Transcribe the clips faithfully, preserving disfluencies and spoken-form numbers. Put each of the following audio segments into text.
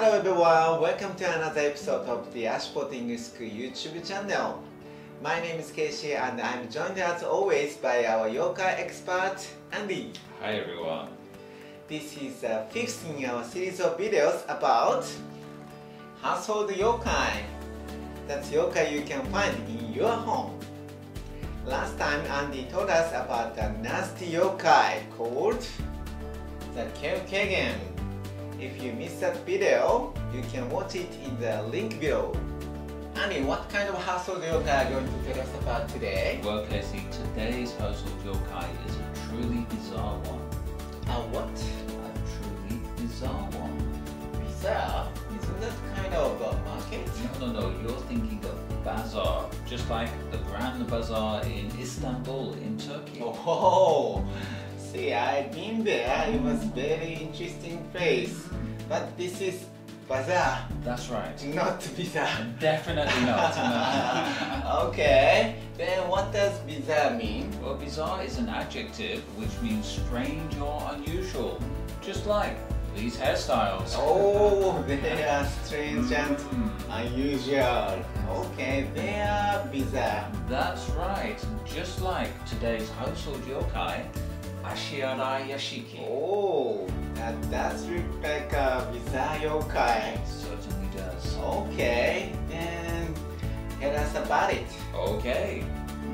Hello everyone, welcome to another episode of the Ashport English School YouTube channel. My name is Keishi and I'm joined as always by our yokai expert, Andy. Hi everyone. This is the fifth in our series of videos about household yokai. That's yokai you can find in your home. Last time Andy told us about a nasty yokai called the Keukeigen. If you missed that video, you can watch it in the link below. Andy, what kind of household yokai are you going to tell us about today? Well, Casey, today's household yokai is a truly bizarre one. A what? A truly bizarre one. Bizarre? Isn't that kind of a market? No, no, no, you're thinking of bazaar, just like the Grand Bazaar in Istanbul in Turkey. Oh, see, I've been there. It was very interesting place. But this is bazaar. That's right. Not bizarre. Definitely not. No. Okay, then what does bizarre mean? Well, bizarre is an adjective which means strange or unusual, just like these hairstyles. Oh, they are strange and unusual. Okay, they are bizarre. That's right, just like today's household yokai, Ashiara Yashiki. Oh, that does look like a bizarre yokai. It certainly does. Okay, then tell us about it. Okay.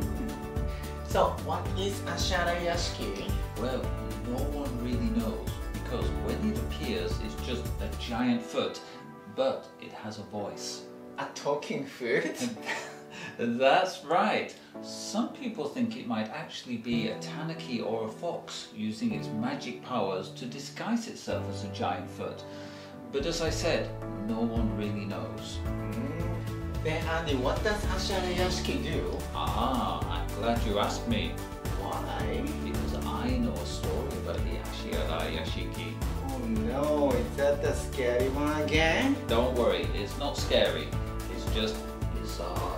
So, what is Ashiara Yashiki? Well, no one really knows because when it appears, it's just a giant foot, but it has a voice. A talking foot? That's right. Some people think it might actually be a tanuki or a fox using its magic powers to disguise itself as a giant foot. But as I said, no one really knows. Mm. Then Andy, what does Ashiara Yashiki do? Ah, I'm glad you asked me. Why? Because I know a story about the Ashiara Yashiki. Oh no, is that the scary one again? Don't worry, it's not scary. It's just bizarre.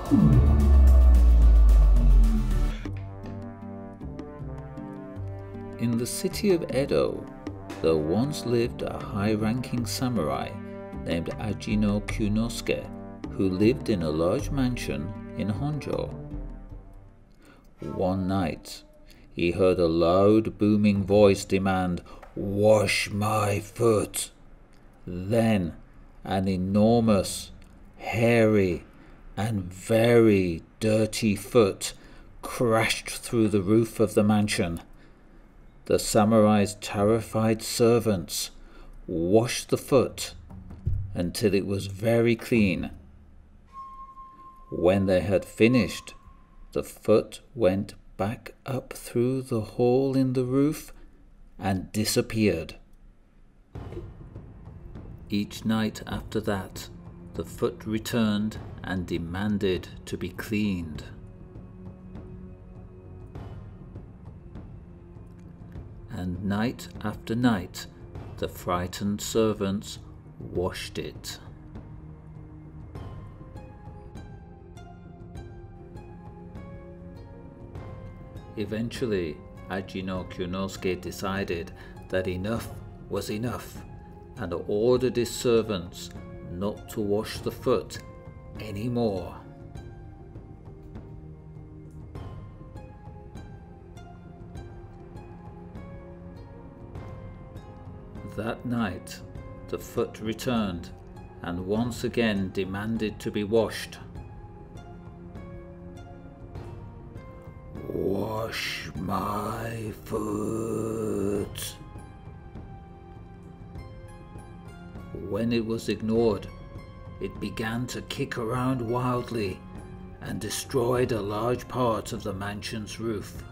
In the city of Edo, there once lived a high-ranking samurai named Ajino Kyunosuke, who lived in a large mansion in Honjo. One night, he heard a loud, booming voice demand, "Wash my foot!" Then, an enormous, hairy, and very dirty foot crashed through the roof of the mansion. The samurai's terrified servants washed the foot until it was very clean. When they had finished, the foot went back up through the hole in the roof and disappeared. Each night after that, the foot returned and demanded to be cleaned. And night after night, the frightened servants washed it. Eventually, Ajino Kyunosuke decided that enough was enough and ordered his servants not to wash the foot anymore. That night, the foot returned and once again demanded to be washed. "Wash my foot." When it was ignored, it began to kick around wildly and destroyed a large part of the mansion's roof.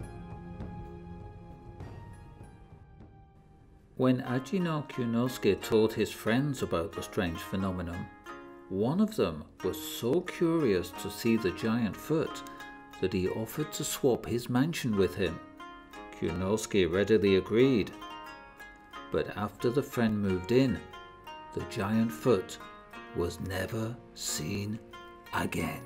When Ajino Kyunosuke told his friends about the strange phenomenon, one of them was so curious to see the giant foot that he offered to swap his mansion with him. Kyunosuke readily agreed. But after the friend moved in, the giant foot was never seen again.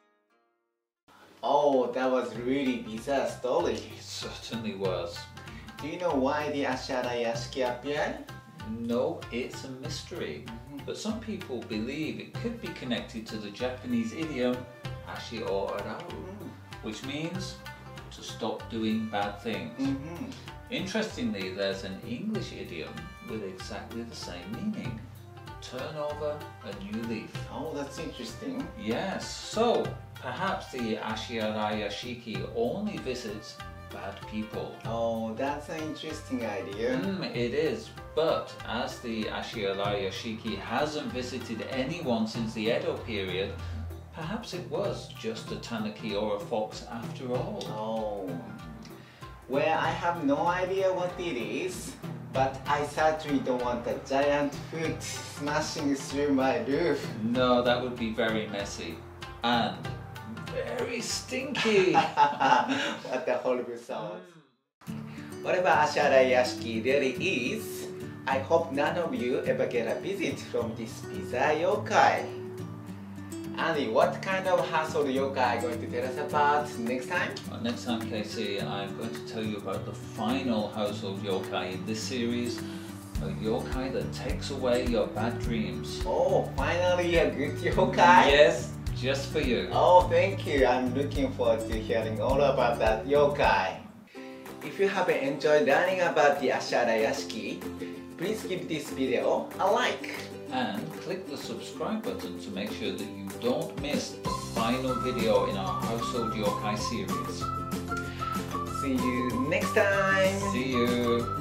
Oh, that was really bizarre story. It certainly was. Do you know why the Ashara Yashiki appeared? No, it's a mystery. But some people believe it could be connected to the Japanese idiom ashi o arau, which means to stop doing bad things. Mm-hmm. Interestingly, there's an English idiom with exactly the same meaning. Turn over a new leaf. Oh, that's interesting. Yes, so perhaps the Ashara Yashiki only visits bad people. Oh, that's an interesting idea. Mm, it is, but as the Ashara Yashiki hasn't visited anyone since the Edo period, perhaps it was just a tanuki or a fox after all. Oh, well, I have no idea what it is, but I certainly don't want a giant foot smashing through my roof. No, that would be very messy and very stinky. What a horrible sound. Whatever Ashara Yashiki really is, I hope none of you ever get a visit from this bizarre yokai. Andy, what kind of household yokai are you going to tell us about next time? Well, next time, Casey, I'm going to tell you about the final household yokai in this series, a yokai that takes away your bad dreams. Oh, finally a good yokai? Yes, just for you. Oh, thank you. I'm looking forward to hearing all about that yokai. If you have enjoyed learning about the Ashara Yashiki, please give this video a like. And click the subscribe button to make sure that you don't miss the final video in our Household Yokai series. See you next time. See you.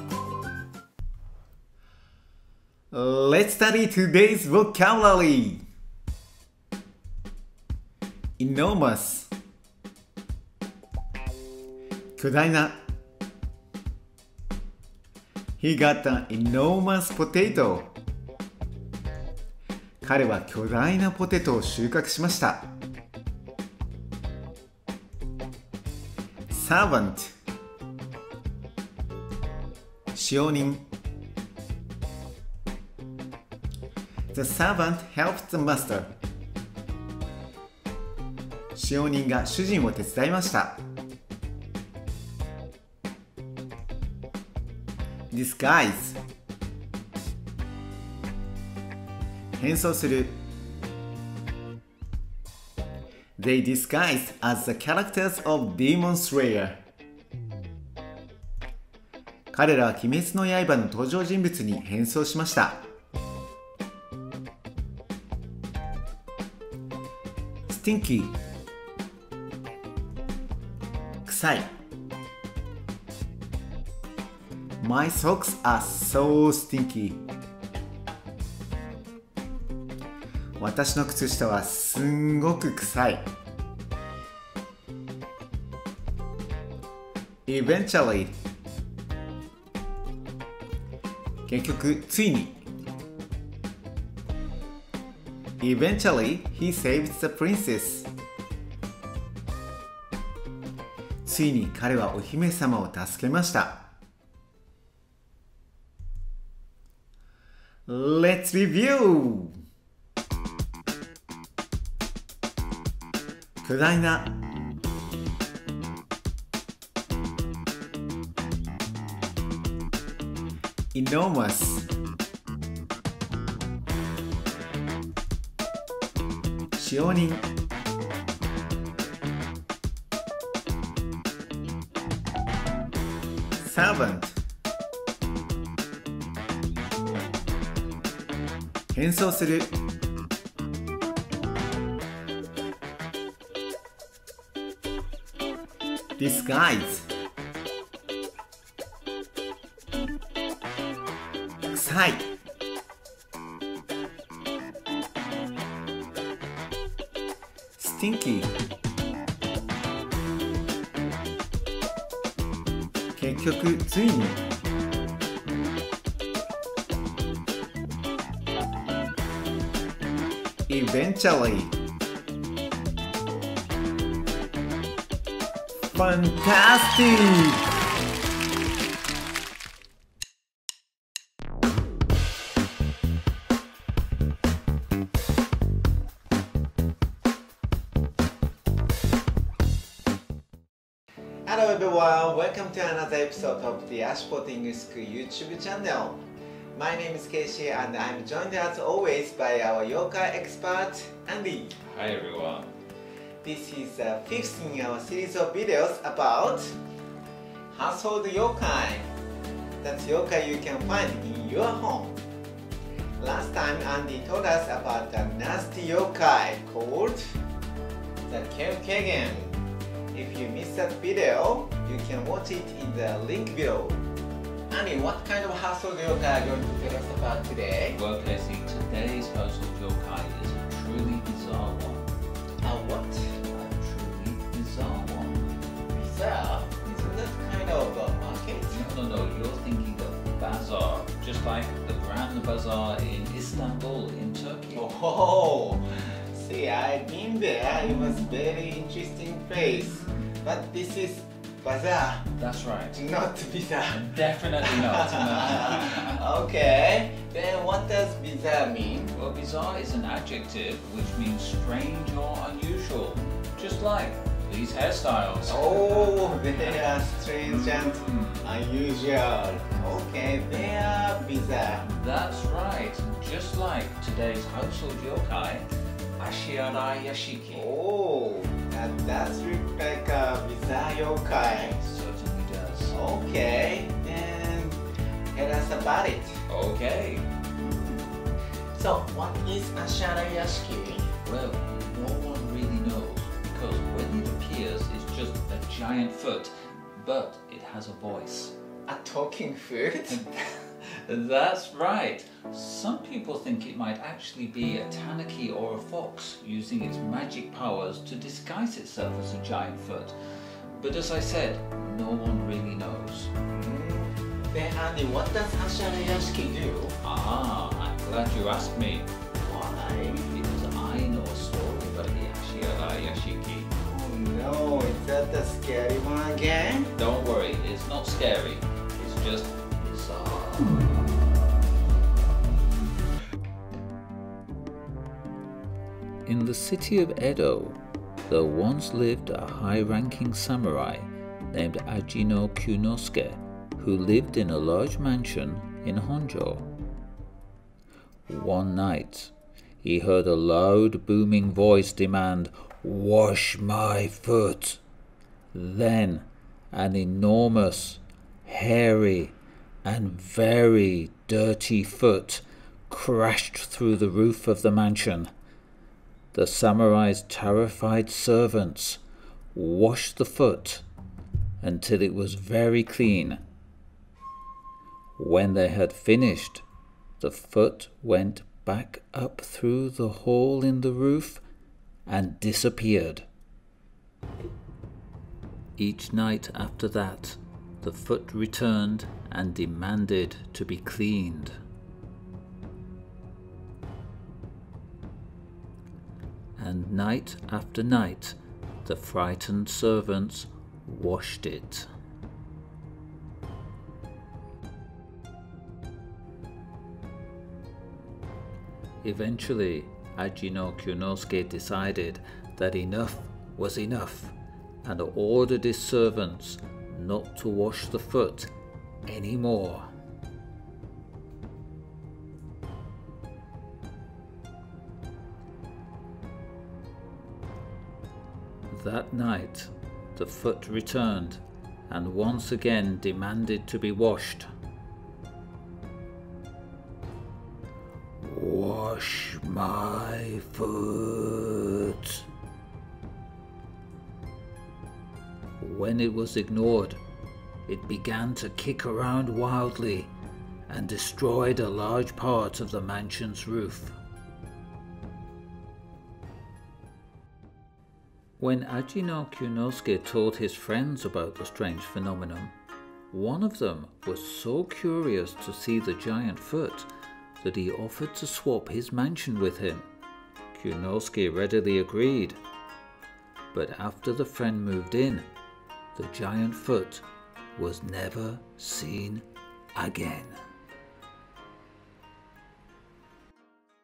Let's study today's vocabulary. Enormous. 巨大な He got an enormous potato. 彼は巨大なポテトを収穫しました。Servant 使用人 The servant helped the master. 使用人が主人を手伝いました。Disguise 変装する They disguised as the characters of Demon Slayer 彼らは鬼滅の刃の登場人物に変装しました。Stinky 臭い My socks are so stinky 私の靴下はすんごく臭い。Eventually 結局ついに Eventually he saved the princess ついに彼はお姫様を助けました。Let's review! 巨大な enormous 使用人 servant 変装するDisguise 臭い Stinky 結局ついにEventually Fantastic! Hello everyone, welcome to another episode of the Ashport English School YouTube channel. My name is Keishi and I'm joined as always by our yokai expert, Andy. Hi everyone. This is the fifth in our series of videos about household yokai. That's yokai you can find in your home. Last time Andy told us about a nasty yokai called the Keukeigen. If you missed that video, you can watch it in the link below. Andy, what kind of household yokai are you going to tell us about today? Well, Casey, today's household yokai is a truly bizarre one. A what? A truly bizarre one. Bizarre? Isn't that kind of a market? No, no, no, you're thinking of bazaar, just like the Grand Bazaar in Istanbul, in Turkey. Oh, see, I've been there. It was very interesting place. But this is bazaar. That's right. Not bizarre. Definitely not. No. Okay, then what does bizarre mean? Well, bizarre is an adjective which means strange or unusual, just like these hairstyles. Oh, they are strange and unusual. Okay, they are bizarre. That's right, just like today's household yokai, Ashiara Yashiki. Oh, that does look like a bizarre yokai. It certainly does. Okay, then tell us about it. Okay. So, what is Ashiara Yashiki? Well, no one really knows, because when it appears, it's just a giant foot, but it has a voice. A talking foot? That's right. Some people think it might actually be a tanuki or a fox using its magic powers to disguise itself as a giant foot. But as I said, no one really knows. Mm. Then Andy, what does Ashiara Yashiki do? Ah, I'm glad you asked me. Why? Because I know a story about the Ashiara Yashiki. Oh no, is that the scary one again? Don't worry, it's not scary. It's just bizarre. In the city of Edo, there once lived a high-ranking samurai named Ajino Kyunosuke, who lived in a large mansion in Honjo. One night, he heard a loud, booming voice demand, "Wash my foot!" Then, an enormous, hairy, and very dirty foot crashed through the roof of the mansion. The samurai's terrified servants washed the foot until it was very clean. When they had finished, the foot went back up through the hole in the roof and disappeared. Each night after that, the foot returned and demanded to be cleaned. And night after night, the frightened servants washed it. Eventually, Ajino Kyunosuke decided that enough was enough and ordered his servants not to wash the foot anymore. That night, the foot returned and once again demanded to be washed. "Wash my foot." When it was ignored, it began to kick around wildly and destroyed a large part of the mansion's roof. When Ajino Kyunosuke told his friends about the strange phenomenon, one of them was so curious to see the giant foot that he offered to swap his mansion with him. Kyunosuke readily agreed. But after the friend moved in, the giant foot was never seen again.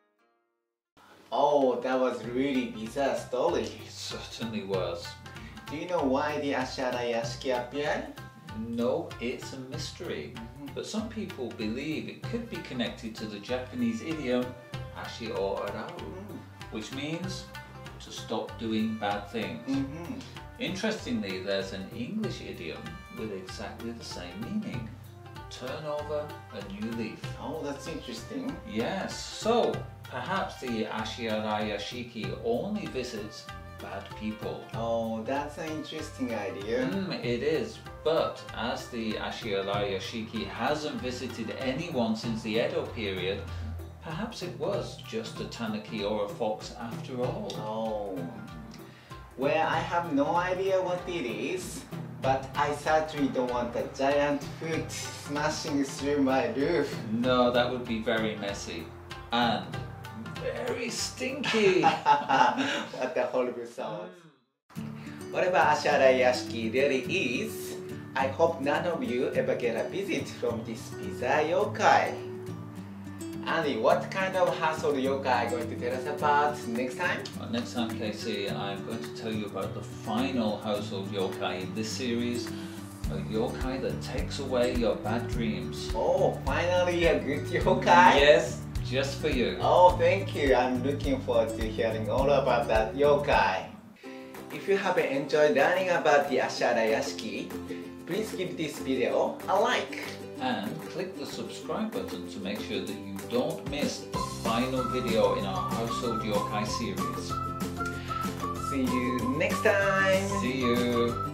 Oh, that was really bizarre story. It certainly was. Do you know why the Ashara Yashiki appeared? No, it's a mystery. But some people believe it could be connected to the Japanese idiom Ashi o arau, which means to stop doing bad things. Mm-hmm. Interestingly, there's an English idiom with exactly the same meaning. Turn over a new leaf. Oh, that's interesting. Yes, so perhaps the Ashara Yashiki only visits bad people. Oh, that's an interesting idea. Mm, it is, but as the Ashara Yashiki hasn't visited anyone since the Edo period, perhaps it was just a tanuki or a fox after all. Oh. Well, I have no idea what it is, but I certainly don't want a giant foot smashing through my roof. No, that would be very messy and very stinky. What a horrible sound. Whatever Ashara Yashiki really is, I hope none of you ever get a visit from this bizarre yokai. Andy, what kind of household yokai are you going to tell us about next time? Well, next time, Casey, I'm going to tell you about the final household yokai in this series, a yokai that takes away your bad dreams. Oh, finally a good yokai? Yes, just for you. Oh, thank you. I'm looking forward to hearing all about that yokai. If you have enjoyed learning about the Ashara Yashiki, please give this video a like. And click the subscribe button to make sure that you don't miss the final video in our Household Yokai series. See you next time. See you.